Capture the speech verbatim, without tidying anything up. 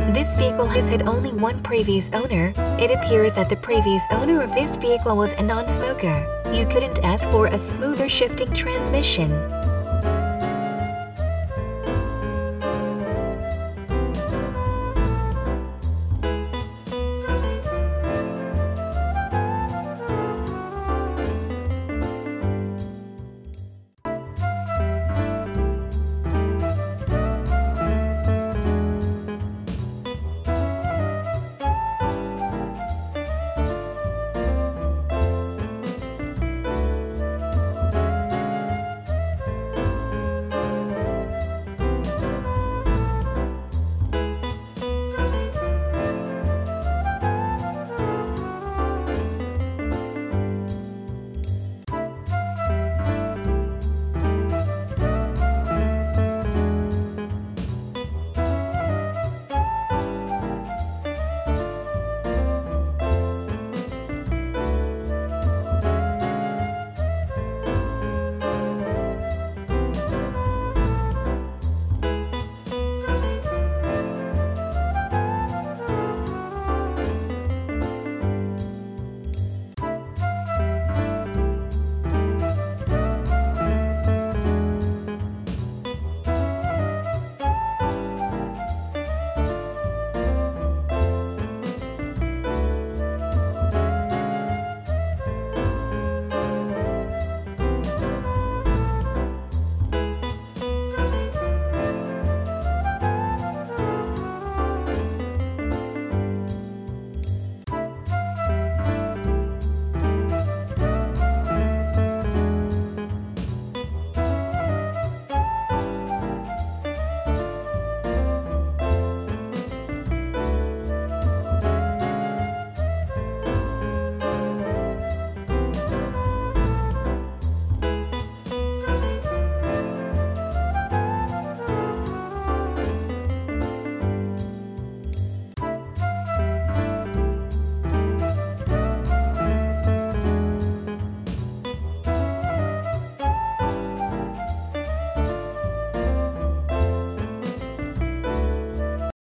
This vehicle has had only one previous owner. It appears that the previous owner of this vehicle was a non-smoker. You couldn't ask for a smoother shifting transmission.